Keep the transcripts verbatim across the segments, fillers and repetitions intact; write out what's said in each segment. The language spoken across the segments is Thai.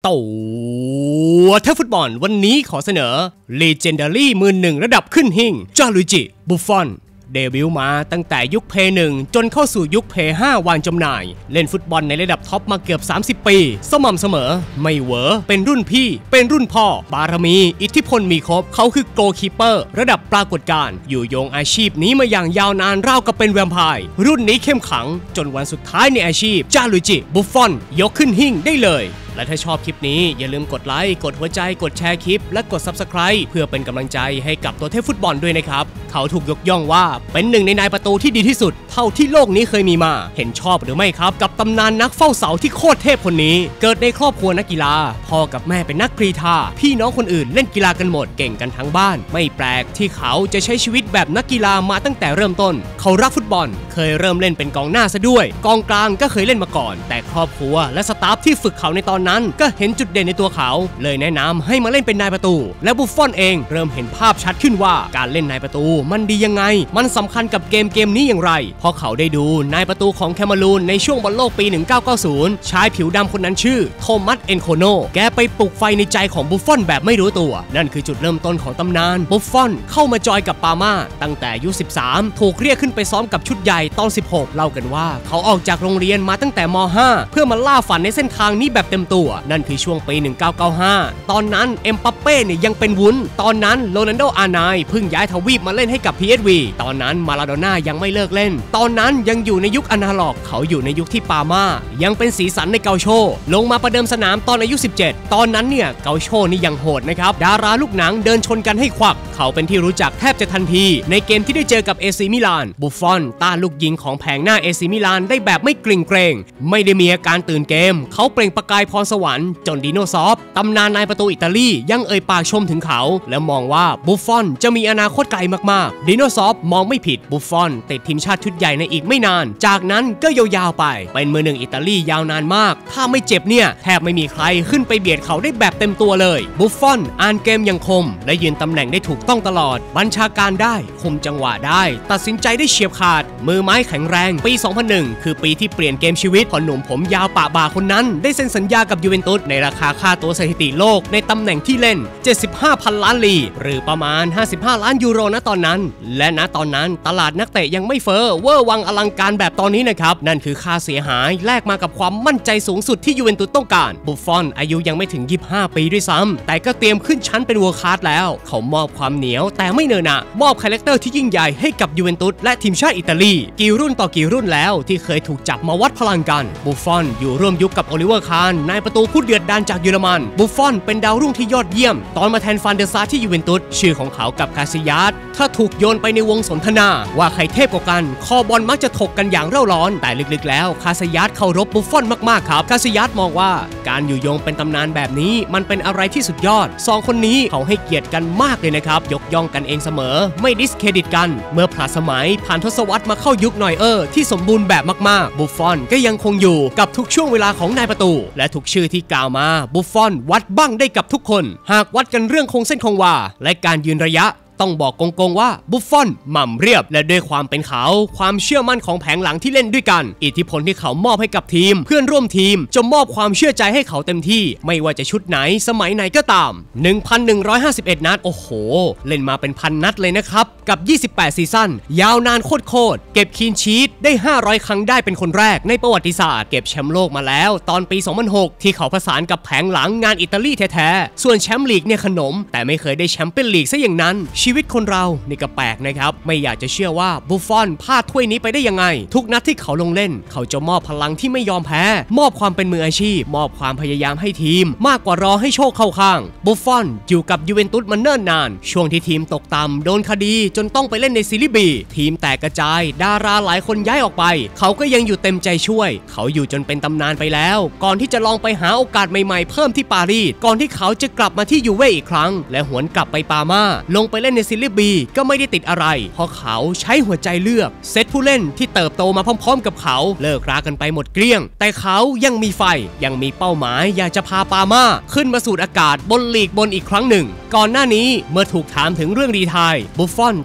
ตัวเทพฟุตบอลวันนี้ขอเสนอ Legendary มือหนึ่งระดับขึ้นหิ่งจาลุจิบุฟฟอนเดบิวต์มาตั้งแต่ยุคเพย์หนึ่งจนเข้าสู่ยุคเพย์ห้าวางจำหน่ายเล่นฟุตบอลในระดับท็อปมาเกือบสามสิบปีสม่ำเสมอไม่เหวอเป็นรุ่นพี่เป็นรุ่นพ่อบารมีอิทธิพลมีครบเขาคือโกลคีเปอร์ระดับปรากฏการณ์อยู่โยงอาชีพนี้มาอย่างยาวนานราวกับเป็นแวมไพร์รุ่นนี้เข้มขังจนวันสุดท้ายในอาชีพจาลุจิบุฟฟอนยกขึ้นหิ่งได้เลยและถ้าชอบคลิปนี้อย่าลืมกดไลค์กดหัวใจกดแชร์คลิปและกด ซับสไครบ์ เพื่อเป็นกำลังใจให้กับตัวเทพฟุตบอลด้วยนะครับเขาถูกยกย่องว่าเป็นหนึ่งในนายประตูที่ดีที่สุดเท่าที่โลกนี้เคยมีมาเห็นชอบหรือไม่ครับกับตำนานนักเฝ้าเสาที่โคตรเทพคนนี้เกิดในครอบครัวนักกีฬาพ่อกับแม่เป็นนักกรีฑาพี่น้องคนอื่นเล่นกีฬากันหมดเก่งกันทั้งบ้านไม่แปลกที่เขาจะใช้ชีวิตแบบนักกีฬามาตั้งแต่เริ่มต้นเขารักฟุตบอลเคยเริ่มเล่นเป็นกองหน้าซะด้วยกองกลางก็เคยเล่นมาก่อนแต่ครอบครัวและสตาฟที่ฝึกเขาในตอนนั้นก็เห็นจุดเด่นในตัวเขาเลยแนะนำให้มาเล่นเป็นนายประตูและบุฟฟอนเองเริ่มเห็นภาพชัดขึ้นว่าการเล่นนายประตูมันดียังไงมันสำคัญกับเกมเกมนี้อย่างไรเพราะเขาได้ดูนายประตูของแคมารูนในช่วงบอลโลกปีหนึ่งพันเก้าร้อยเก้าสิบชายผิวดำคนนั้นชื่อโทมัสเอ็นโคโนแกไปปลุกไฟในใจของบุฟฟอนแบบไม่รู้ตัวนั่นคือจุดเริ่มต้นของตำนานบุฟฟอนเข้ามาจอยกับปาม่าตั้งแต่อายุสิบสามถูกเรียกขึ้นไปซ้อมกับชุดใหญ่ตอนสิบหกเล่ากันว่าเขาออกจากโรงเรียนมาตั้งแต่ม ห้าเพื่อมาล่าฝันในเส้นทางนี้แบบเต็มตัวนั่นคือช่วงปีหนึ่งพันเก้าร้อยเก้าสิบห้าตอนนั้นเอ็มบัปเป้เนี่ยยังเป็นวุ้นตอนนั้นโรนัลโดอาร์ไนน์เพิ่งย้ายทวีปมาเล่นให้กับ พี เอส วี ตอนนั้นมาราโดน่ายังไม่เลิกเล่นตอนนั้นยังอยู่ในยุคอนาล็อกเขาอยู่ในยุคที่ปาม่ายังเป็นสีสันในเกาโชลงมาประเดิมสนามตอนอายุสิบเจ็ดตอนนั้นเนี่ยเกาโชนี่ยังโหดนะครับดาราลูกหนังเดินชนกันให้ควักเขาเป็นที่รู้จักแทบจะทันทีในเกมที่ได้เจอกับเอซีมิลานบุฟฟอนต้านลูกยิงของแผงหน้าเอซีมิลานได้แบบไม่เกรงเกรงไม่ได้มีอาการตื่นเกมเขาเปล่งประกายพรสวรรค์จนดิโนซอฟตำนานนายประตูอิตาลียังเอ่ยปากชมถึงเขาและมองว่าบุฟฟอนจะมีอนาคตไกลมากๆดิโนซอฟมองไม่ผิดบุฟฟอนติดทีมชาติชุดใหญ่ในอีกไม่นานจากนั้นก็ยาวๆไปเป็นมือหนึ่งอิตาลียาวนานมากถ้าไม่เจ็บเนี่ยแทบไม่มีใครขึ้นไปเบียดเขาได้แบบเต็มตัวเลยบุฟฟอนอ่านเกมอย่างคมและยืนตำแหน่งได้ถูกต้องตลอดบัญชาการได้คุมจังหวะได้ตัดสินใจได้เฉียบขาดมือไม้แข็งแรงปี สองพันหนึ่ง คือปีที่เปลี่ยนเกมชีวิตพอหนุ่มผมยาวปะบ่าคนนั้นได้เซ็นสัญญากับยูเวนตุสในราคาค่าตัวสถิติโลกในตำแหน่งที่เล่นเจ็ดสิบห้าพันล้านลีหรือประมาณห้าสิบห้าล้านยูโรณตอนนั้นและณตอนนั้นตลาดนักเตะยังไม่เฟ้อเวอร์วังอลังการแบบตอนนี้นะครับนั่นคือค่าเสียหายแลกมากับความมั่นใจสูงสุดที่ยูเวนตุสต้องการบุฟฟอนอายุยังไม่ถึงยี่สิบห้าปีด้วยซ้ำแต่ก็เตรียมขึ้นชั้นเป็นเวิลด์คลาสแล้วเขามอบความเหนียวแต่ไม่เนินหนะมอบคาแรคเตอร์ที่ยิ่งใหญ่ให้กับยูเวนตุสและทีมชาติอิตาลีกี่รุ่นต่อกี่รุ่นแล้วที่เคยถูกจับมาวัดพลังกันบุฟฟอนอยู่ร่วมยุคกับโอลิเวอร์คานนายประตูผู้เดือดดาลจากเยอรมันบุฟฟอนเป็นดาวรุ่งที่ยอดเยี่ยมตอนมาแทนฟานเดอร์ซาร์ที่ยูเวนตุสชื่อของเขากับคาซิยัสถ้าถูกโยนไปในวงสนทนาว่าใครเทพกว่ากันคอบอลมักจะถกกันอย่างเร่าร้อนแต่ลึกๆแล้วคาซิยัสเคารพบุฟฟอนมากๆครับคาซิยัสมองว่าการอยู่โยงเป็นตำนานแบบนี้มันเป็นอะไรที่สุดยอดสองคนนี้เขาให้เกียรติกันมากเลยนะครับยกย่องกันเองเสมอไม่ดิสเครดิตกันเมื่อผ่านสมัยผ่านทศวรรษมาเข้ายุคนอยเออร์ที่สมบูรณ์แบบมากๆบุฟฟอนก็ยังคงอยู่กับทุกช่วงเวลาของนายประตูและทุกชื่อที่กล่าวมาบุฟฟอนวัดบั้งได้กับทุกคนหากวัดกันเรื่องคงเส้นคงวาและการยืนระยะต้องบอกโกงๆว่าบุฟฟอนหม่ำเรียบและด้วยความเป็นเขาความเชื่อมั่นของแผงหลังที่เล่นด้วยกันอิทธิพลที่เขามอบให้กับทีมเพื่อนร่วมทีมจะมอบความเชื่อใจให้เขาเต็มที่ไม่ว่าจะชุดไหนสมัยไหนก็ตาม หนึ่งพันหนึ่งร้อยห้าสิบเอ็ด นัดโอ้โหเล่นมาเป็นพันนัดเลยนะครับกับยี่สิบแปดซีซั่นยาวนานโคตรๆเก็บคลีนชีทได้ห้าร้อยครั้งได้เป็นคนแรกในประวัติศาสตร์เก็บแชมป์โลกมาแล้วตอนปี สองพันหก ที่เขาผสานกับแผงหลังงานอิตาลีแท้ๆส่วนแชมป์ลีกเนี่ยขนมแต่ไม่เคยได้แชมเปี้ยนลีกซะอย่างนั้นชีวิตคนเรานี่ก็แปลกนะครับไม่อยากจะเชื่อว่าบุฟฟอนพลาดถ้วยนี้ไปได้ยังไงทุกนัดที่เขาลงเล่นเขาจะมอบพลังที่ไม่ยอมแพ้มอบความเป็นมืออาชีพมอบความพยายามให้ทีมมากกว่ารอให้โชคเข้าข้างบุฟฟอนอยู่กับยูเวนตุสมาเนิ่นนานช่วงที่ทีมตกต่ำโดนคดีจนต้องไปเล่นในซีรีส์ บี ทีมแตกกระจายดาราหลายคนย้ายออกไปเขาก็ยังอยู่เต็มใจช่วยเขาอยู่จนเป็นตำนานไปแล้วก่อนที่จะลองไปหาโอกาสใหม่ๆเพิ่มที่ปารีสก่อนที่เขาจะกลับมาที่ยูเว่อีกครั้งและหวนกลับไปปาม่าลงไปเล่นในซีรีส์ บีก็ไม่ได้ติดอะไรเพราะเขาใช้หัวใจเลือกเซตผู้เล่นที่เติบโตมาพร้อมๆกับเขาเลิกรากันไปหมดเกลี้ยงแต่เขายังมีไฟยังมีเป้าหมายอยากจะพาปาม่าขึ้นมาสูดอากาศบนลีกบนอีกครั้งหนึ่งก่อนหน้านี้เมื่อถูกถามถึงเรื่องรีไทร์บุฟฟอน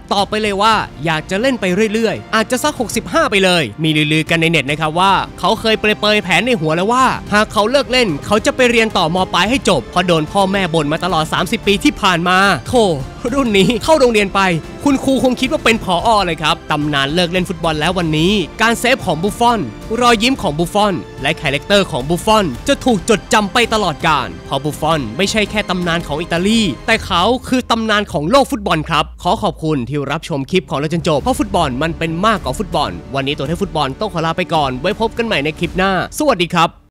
ตอบไปเลยว่าอยากจะเล่นไปเรื่อยๆอาจจะสักหกสิบห้าไปเลยมีลือๆกันในเน็ตนะครับว่าเขาเคยเปรยๆแผนในหัวแล้วว่าหากเขาเลิกเล่นเขาจะไปเรียนต่อม.ปลายให้จบเพราะโดนพ่อแม่บ่นมาตลอดสามสิบปีที่ผ่านมาโธ่รุ่นนี้เข้าโรงเรียนไปคุณครูคงคิดว่าเป็นผอ.เลยครับตำนานเลิกเล่นฟุตบอลแล้ววันนี้การเซฟของบุฟฟอนรอยยิ้มของบุฟฟอนและคาแรคเตอร์ของบุฟฟอนจะถูกจดจำไปตลอดกาลเพราะบุฟฟอนไม่ใช่แค่ตำนานของอิตาลีแต่เขาคือตำนานของโลกฟุตบอลครับขอขอบคุณที่รับชมคลิปของเราจนจบเพราะฟุตบอลมันเป็นมากกว่าฟุตบอลวันนี้ตัวเทพฟุตบอลต้องขอลาไปก่อนไว้พบกันใหม่ในคลิปหน้าสวัสดีครับ